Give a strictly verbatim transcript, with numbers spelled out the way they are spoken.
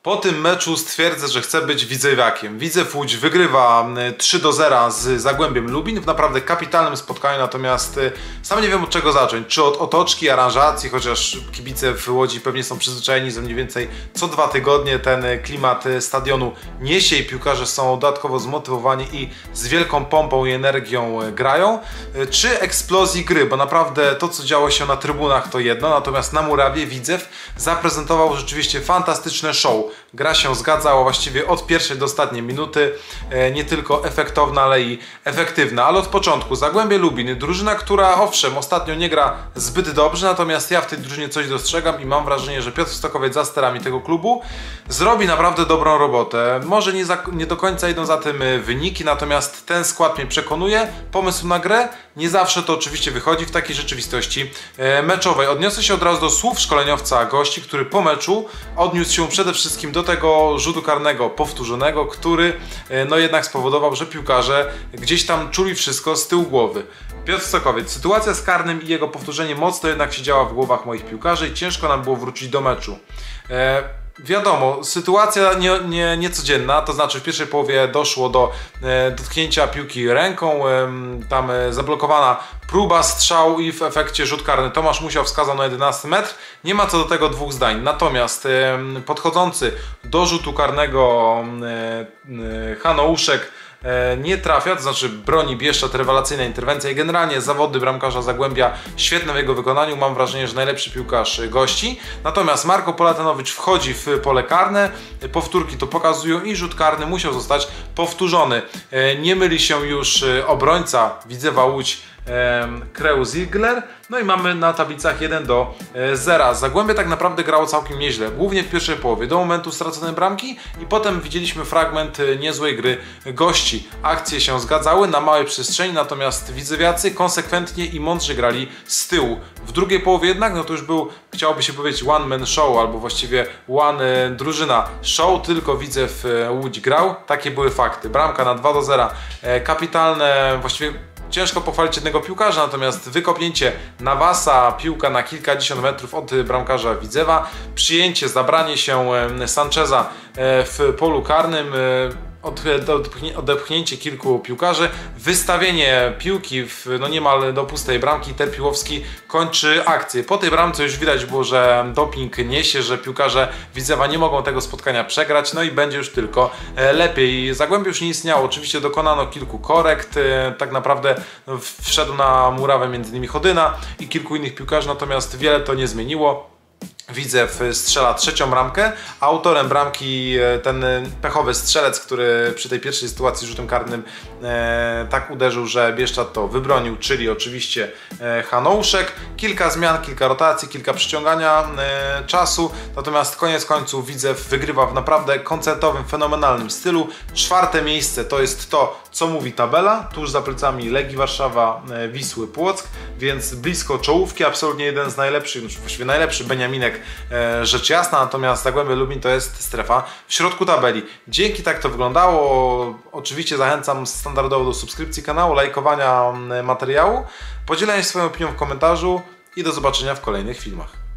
Po tym meczu stwierdzę, że chcę być Widzewiakiem. Widzew Łódź wygrywa trzy do zera z Zagłębiem Lubin w naprawdę kapitalnym spotkaniu, natomiast sam nie wiem od czego zacząć. Czy od otoczki, aranżacji, chociaż kibice w Łodzi pewnie są przyzwyczajeni, że mniej więcej co dwa tygodnie ten klimat stadionu niesie i piłkarze są dodatkowo zmotywowani i z wielką pompą i energią grają. Czy eksplozji gry, bo naprawdę to co działo się na trybunach to jedno, natomiast na murawie Widzew zaprezentował rzeczywiście fantastyczne show. Gra się zgadzała właściwie od pierwszej do ostatniej minuty, nie tylko efektowna, ale i efektywna. Ale od początku Zagłębie Lubin, drużyna, która owszem ostatnio nie gra zbyt dobrze, natomiast ja w tej drużynie coś dostrzegam i mam wrażenie, że Piotr Stokowiec za sterami tego klubu zrobi naprawdę dobrą robotę. Może nie, za, nie do końca idą za tym wyniki, natomiast ten skład mnie przekonuje. Pomysł na grę nie zawsze to oczywiście wychodzi w takiej rzeczywistości meczowej. Odniosę się od razu do słów szkoleniowca gości, który po meczu odniósł się przede wszystkim do tego rzutu karnego powtórzonego, który no jednak spowodował, że piłkarze gdzieś tam czuli wszystko z tyłu głowy. Piotr Stokowiec, sytuacja z karnym i jego powtórzenie mocno jednak siedziała w głowach moich piłkarzy i ciężko nam było wrócić do meczu. E Wiadomo, sytuacja nie, nie, niecodzienna, to znaczy w pierwszej połowie doszło do e, dotknięcia piłki ręką, e, tam e, zablokowana próba strzału i w efekcie rzut karny. Tomasz Musiał wskazał na jedenasty metr, nie ma co do tego dwóch zdań. Natomiast e, podchodzący do rzutu karnego e, e, Hanouszek nie trafia, to znaczy broni Bieszczad, rewelacyjna interwencja i generalnie zawody bramkarza Zagłębia świetne w jego wykonaniu, mam wrażenie, że najlepszy piłkarz gości. Natomiast Marko Polatanowicz wchodzi w pole karne, powtórki to pokazują i rzut karny musiał zostać powtórzony. Nie myli się już obrońca Widzewa Łódź Kreu Ziegler, no i mamy na tablicach jeden do zera. Zagłębie tak naprawdę grało całkiem nieźle, głównie w pierwszej połowie, do momentu straconej bramki i potem widzieliśmy fragment niezłej gry gości. Akcje się zgadzały na małej przestrzeni, natomiast widzewiacy konsekwentnie i mądrze grali z tyłu. W drugiej połowie jednak, no to już był, chciałoby się powiedzieć, one man show, albo właściwie one drużyna show, tylko Widzew Łódź grał, takie były fakty. Bramka na dwa do zera, kapitalne, właściwie ciężko pochwalić jednego piłkarza, natomiast wykopnięcie Nawasa, piłka na kilkadziesiąt metrów od bramkarza Widzewa, przyjęcie, zabranie się Sancheza w polu karnym, odepchnięcie kilku piłkarzy, wystawienie piłki w, no niemal do pustej bramki. Terpiłowski kończy akcję. Po tej bramce już widać było, że doping niesie, że piłkarze Widzewa nie mogą tego spotkania przegrać, no i będzie już tylko lepiej. Zagłębie już nie istniało, oczywiście dokonano kilku korekt, tak naprawdę wszedł na murawę między innymi Chodyna i kilku innych piłkarzy, natomiast wiele to nie zmieniło. Widzew strzela trzecią bramkę, a autorem bramki ten pechowy strzelec, który przy tej pierwszej sytuacji rzutem karnym e, tak uderzył, że Bieszczad to wybronił, czyli oczywiście e, Hanouszek. Kilka zmian, kilka rotacji, kilka przyciągania e, czasu, natomiast koniec końców Widzew wygrywa w naprawdę koncertowym, fenomenalnym stylu. Czwarte miejsce to jest to, co mówi tabela, tuż za plecami Legii Warszawa, e, Wisły Płock, więc blisko czołówki, absolutnie jeden z najlepszych, właściwie najlepszy Beniaminek, rzecz jasna, natomiast Zagłębie Lubin to jest strefa w środku tabeli. Dzięki, tak to wyglądało. Oczywiście zachęcam standardowo do subskrypcji kanału, lajkowania materiału, podzielenia się swoją opinią w komentarzu i do zobaczenia w kolejnych filmach.